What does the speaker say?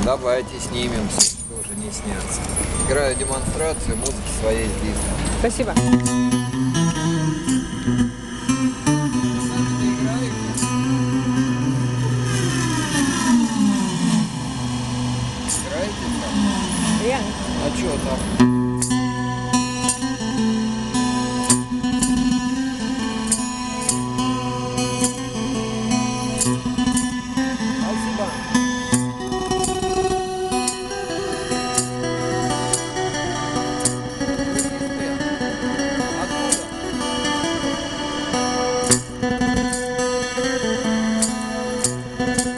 Давайте снимемся, тоже не сняться. Играю демонстрацию музыки своей с диска. Спасибо. Играете там? Реально. А что там? Откуда?